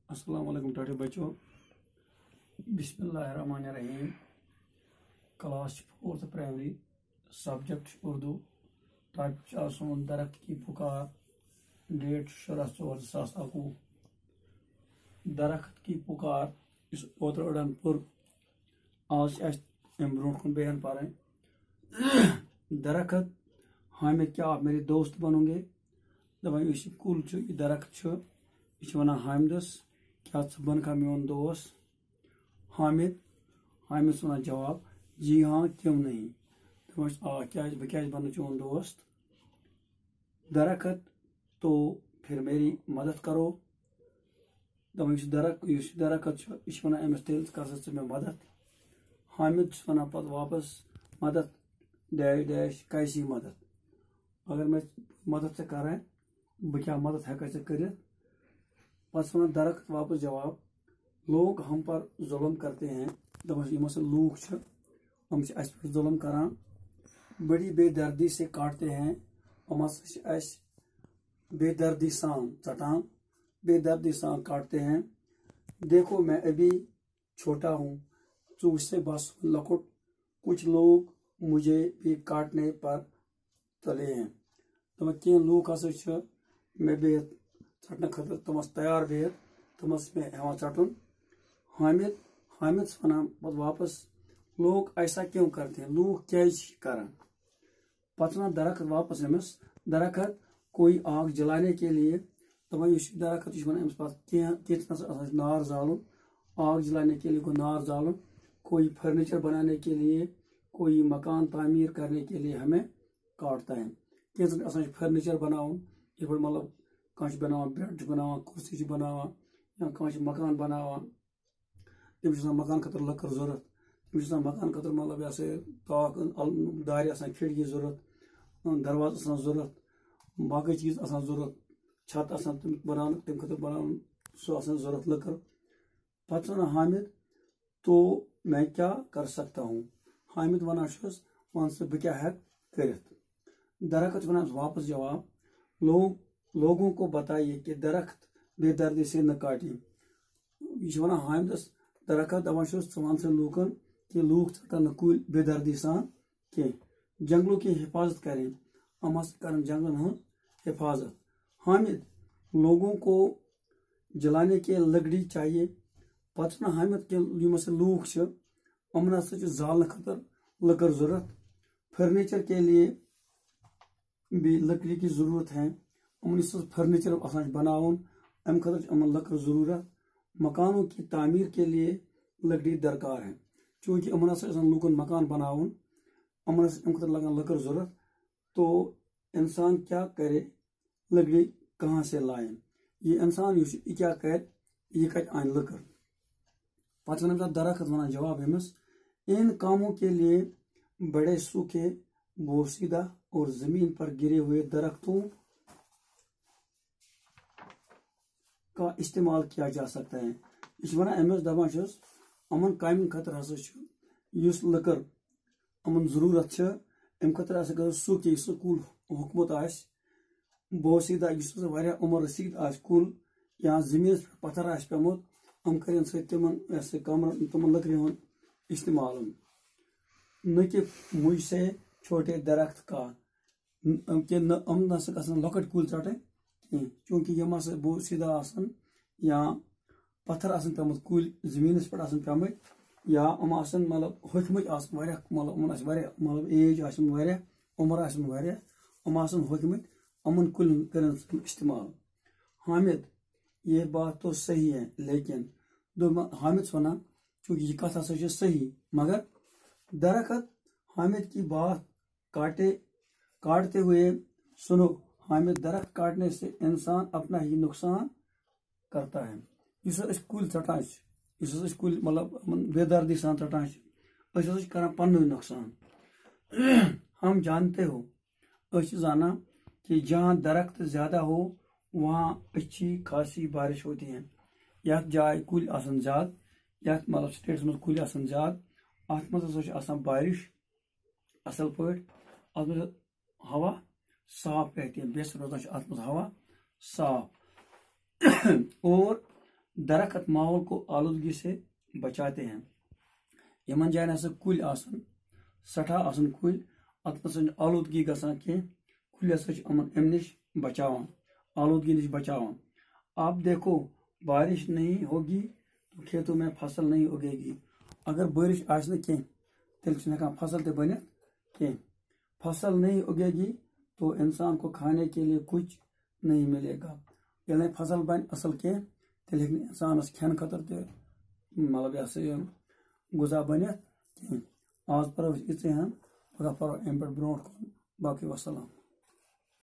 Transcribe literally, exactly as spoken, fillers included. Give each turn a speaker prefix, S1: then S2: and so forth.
S1: अस्सलाम वालेकुम टाटे बच्चों। बिस्मिल्लाहिर्रहमानिर्रहीम। Class fourth primary, subject Urdu, topic आसन दरख्त की पुकार, डेट शुरा चौर सास अकू। दरख्त की पुकार इस ओतर अड़न पुर आज अम ब्रो बयान पारें। दरख्त हामिद क्या आप मेरे दोस्त बनोगे? दपान इस कुल दरख्त यह वन हामिदस क्या बन का मोन दोस्त? हामिद हामिद वन जवाब जी हाँ क्यों नहीं। दपान आ क्या बह क्या बन चोन दोस्त? दरख्त तो फिर मेरी मदद करो। दपान दरख्त दरख्त यह वन अमिस तेल कर मे मदद। हामिद वन पे वापस मदद डैश डैश कैसी मदद? अगर मैं मदद से करें बह क्या मदद हेका कर? पस वन दरख्त वापस जवाब लोग हम पर जुल्म करते हैं। दपान यम लूख हम अस पे जुल्म करान, बड़ी बेदर्दी से काटते हैं। हम अस बेदर्दी सान चटान, बेदर्दी सान काटते हैं। देखो मैं अभी छोटा हूँ, चूक से बस लकुट, कुछ लोग मुझे भी काटने पर तले हैं। दपान कह लूक हसा मे बिहत चटन खतर तमस तैयार बिहत तमस मे हेवान चटन। हामिद हामिद वन वापस लोग ऐसा क्यों करते हैं? लोग क्या करान? पत वन दरख्त वापस अमिस दरख्त कोई आग जलाने के लिए। दपान दरख्त वन अमिस किचनस नार जालुन, आग जलाने के लिए को नार जालुन, कोई फर्नीचर बनाने के लिए, कोई मकान तामीर करने के लिए हमें काटता है। किचन फर्नीचर बनावन ये मतलब कह बना बेड बना कुर्सी बना या कह मकान बना तमिस मकान खतर लकर जरूरत, तमिस मकान खतर मतलब यह ताक दार खिड़की जरूरत, दरवाज जरूरत, बाकी चीज जरूरत, छत बना तम खतर बना सो जरूरत लकर। पत वन हामिद तो मैं क्या कर सकता हूँ? हामिद वन वन से बह क्या हेक कर? दरख्त वन वापस जवाब लोग लोगों को बताइए कि दरख्त बेदर्दी से न काटे। यह वन हामिदस दरख्त दपान वन से लूकन कि लूक चटन कुल बेदर्दी सान कह। जंगलों की हिफाजत करें, हम कर जंगलन हज हिफाजत। हामिद लोगों को जलाने के लकड़ी चाहिए। पत हामिद के लूक अमन जालने खतर लकर जरूरत, फर्नीचर के लिए भी लकड़ी की जरूरत है। अमन फर्नीचर बनावन अम खतर अमन लकर जरूरत, मकानों की तामीर के लिए लकड़ी दरकार है। चूँकि अमन लूकन मकान बनावन अमन अम खतर लगन लकर जरूरत, तो इंसान क्या करे? लकड़ी कहाँ से लाए? ये इंसान यह क्या कर यह कत आन लकर? पत वन दरख्त वन जवाब अमिस इन कामों के लिए बड़े सूखे, बोसीदा और जमीन पर गिरे हुए दरख्तों का इस्तेमाल किया जा सकता है। इस वन अमिस दपान अमन काम खतर हसा लकर अमन जरूरत अम खतर अगर सूखे कुल हुकमत आस बोसीदा उम्र रसीद आ कुल या जमीन पत्थर आ पेमुत अम कर कमर तम लकड़ हूँ इस्तेमाल। न कि मुझ से छोटे दरख्त का कि अम न लकट कुल चटे कह, चूँकि यम बोसीदा आसन या पत्थर आसन पेमुत कुल जमीन पे आसन पेमुत या अम आसन मतलब होकमत मतलब मतलब एज आसन उम्र आसन अम आसन होकमत अमन कुल कर इस्तेमाल। हामिद ये बात तो सही है, लेकिन हामिद वन चूँकि यह कथ हसा सही, मगर दरख्त हामिद की बात काटे काटते हुए सुनो। हामिद दरख्त काटने से इंसान अपना ही नुकसान करता है। इस कुल चटान इस कुल मतलब बेदर्दी सान चटान कर पन नुकसान। हम जानते हो जाना कि जहाँ दरख्त ज्यादा हो वहाँ अच्छी खासी बारिश होती है। यथ जाए कुल आसन ज्यादा, यथ मतलब स्टेट्स में कुल आसन ज्यादा, अत मज बारिश असल पे अत मज हवा साफ रहती है, बेस रोजान अत मज हवा साफ और درخت ماحول کو آلودگی سے بچاتے ہیں. یمن جائن ہسا کل آسان سٹھا آسان کل ات نسا آلودگی گژھان کی کل ہسا امن ام نش بچاوان آلودگی نش بچاوان. آپ دیکھو بارش نہیں ہوگی تو کھیتوں میں فصل نہیں اگے گی. اگر بارش آس نا کی تیل چھ ہیکان فصل تہ بنت کی. فصل نہیں اگے گی تو انسان کو کھانے کے لیے کچھ نہیں ملے گا. یعنی فصل بن اصل کی تیل ہیکہ انسانس کھین خاطر تہ مطلب یہ سا غذا بنت کی. آج پرو اس ہن خدا پرو ام پہ برو باقی وسلام.